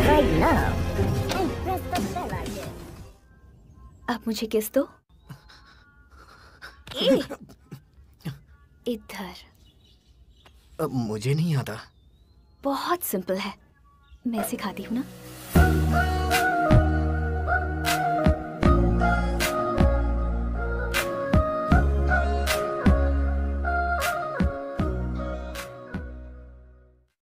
right now. And press the bell icon. अब मुझे किस दो। इधर। अब मुझे नहीं आता। बहुत सिंपल है, मैं सिखाती हूँ ना।